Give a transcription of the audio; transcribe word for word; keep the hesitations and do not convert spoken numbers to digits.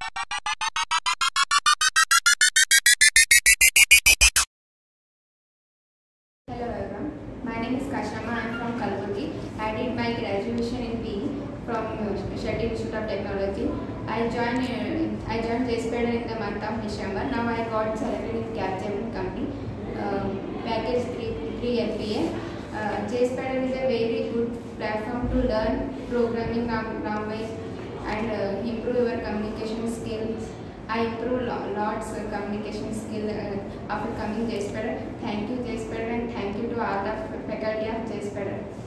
Hello everyone, my name is Kashamma. I am from Kalburgi. I did my graduation in B E from Shetty Institute of Technology. I joined uh, I joined Jspiders in the month of December. Now I got selected in Kashamma company. Uh, package three L P A. Uh, Jspiders is a very good platform to learn programming language and uh, improve your communication skills. I improve lots of communication skill uh, after coming Jspiders. Thank you Jspiders and thank you to all the faculty of Jspiders.